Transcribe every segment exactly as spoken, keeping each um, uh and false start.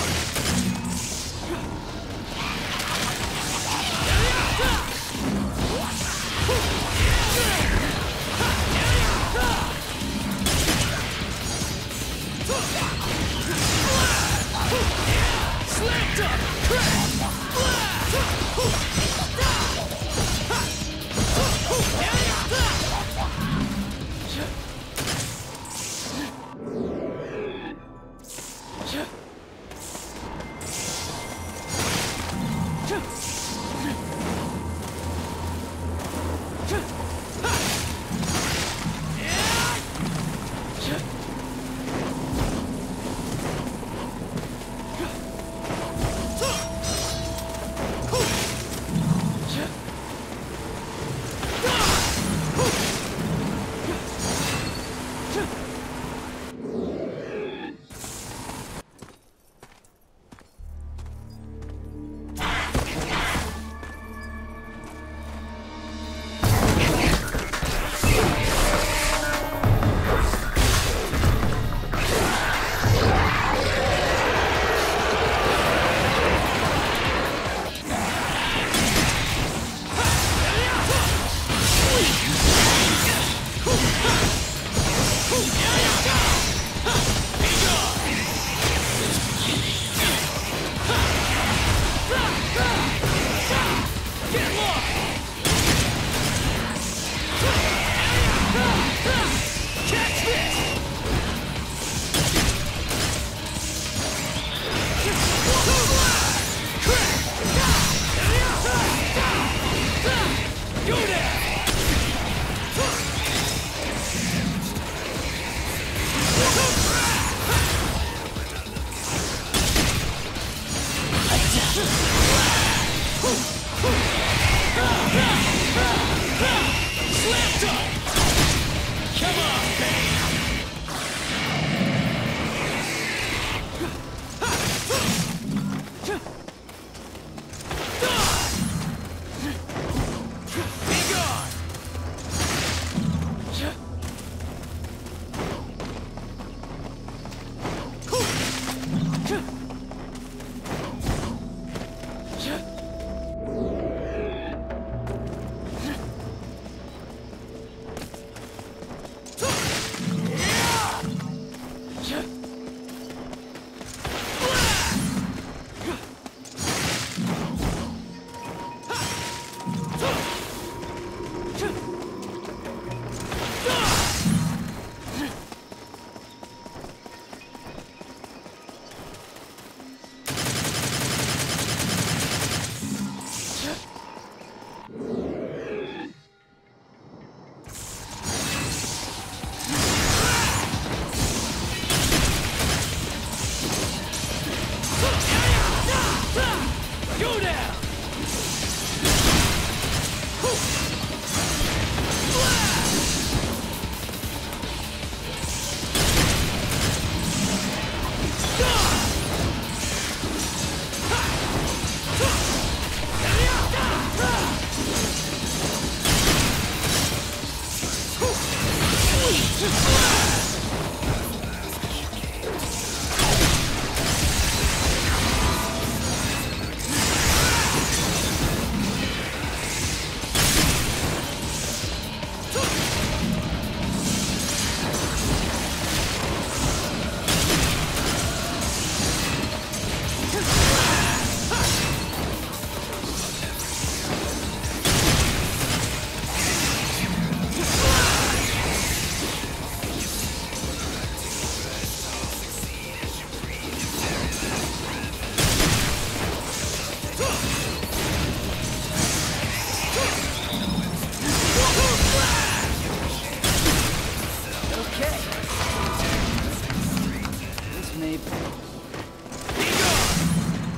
Be gone!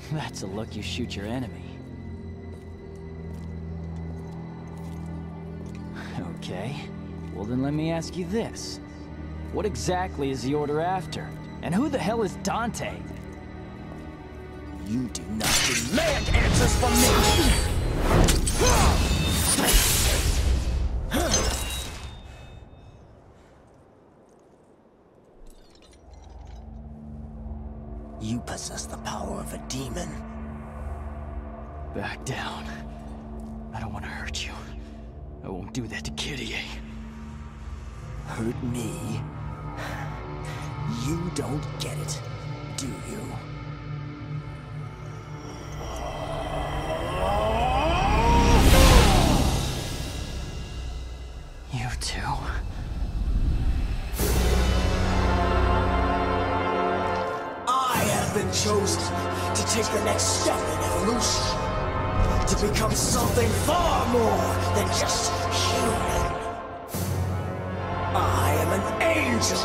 That's a look you shoot your enemy. Okay, well then let me ask you this. What exactly is the Order after? And who the hell is Dante? You do not demand answers from me! You possess the power of a demon. Back down. I don't want to hurt you. I won't do that to Kitty. Hurt me? You don't get it, do you? You too. I have been chosen to take the next step in evolution. To become something far more than just human. I am an angel!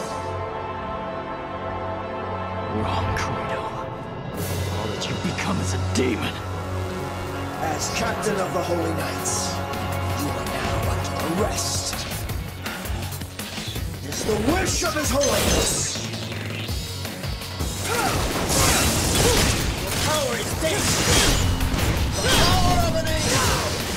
Wrong, Credo. All that you've become is a demon. As captain of the Holy Knights, you are now under arrest. It is the wish of His Holiness. Your power is dangerous. The power of an angel!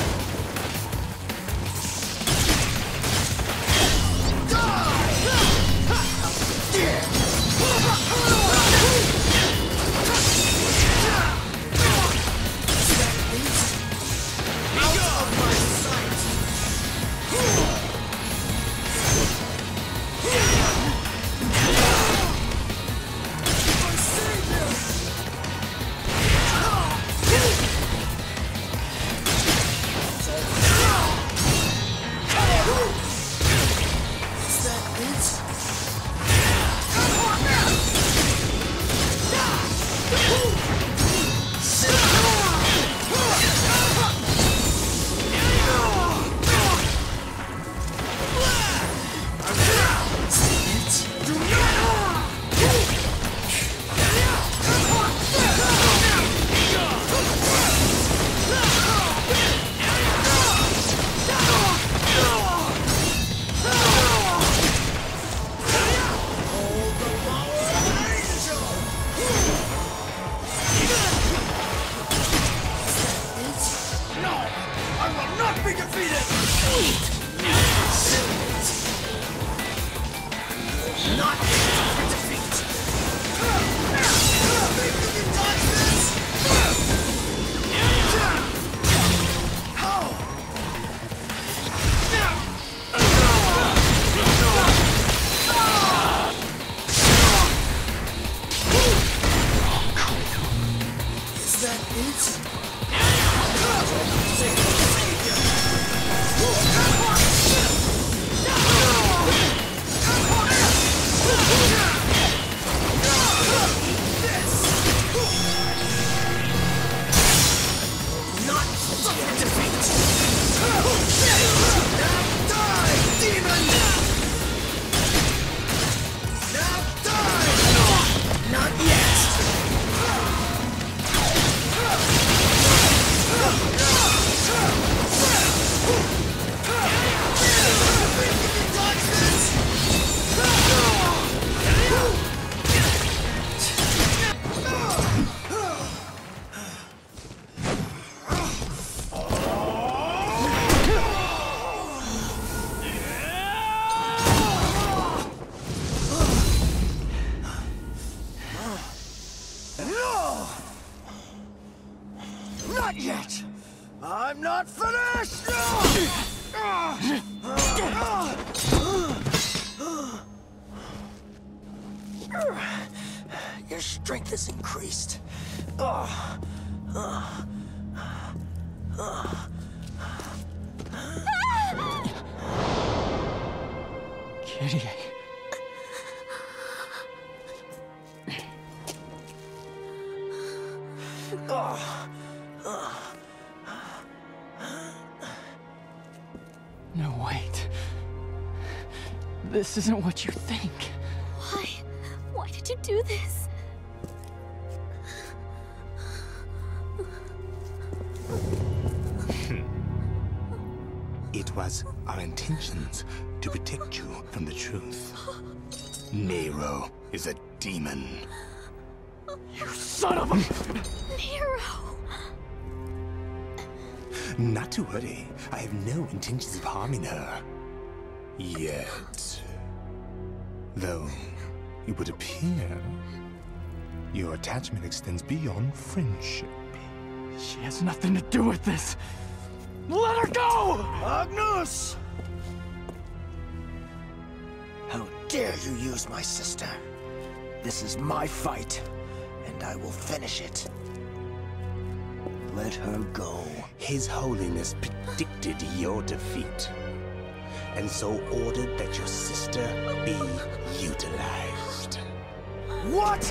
Not yet! I'm not finished! Your strength is increased. Kitty. No, wait. This isn't what you think. Why? Why did you do this? It was our intentions to protect you from the truth. Nero is a demon. You son of a... Nero! Not to worry. I have no intentions of harming her. Yet. Though, it would appear your attachment extends beyond friendship. She has nothing to do with this. Let her go! Agnus! How dare you use my sister? This is my fight, and I will finish it. Let her go. His Holiness predicted your defeat, and so ordered that your sister be utilized. What?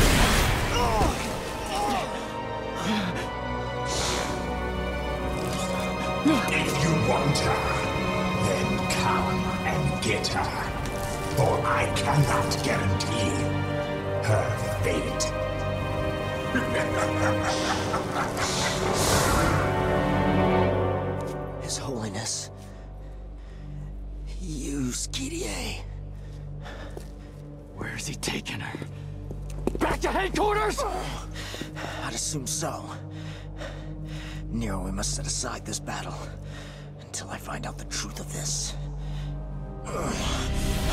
If you want her, then come and get her. For I cannot guarantee her fate. His Holiness. Use Kyrie. Where's he taking her? Back to headquarters? I'd assume so. Nero, we must set aside this battle until I find out the truth of this. Ugh.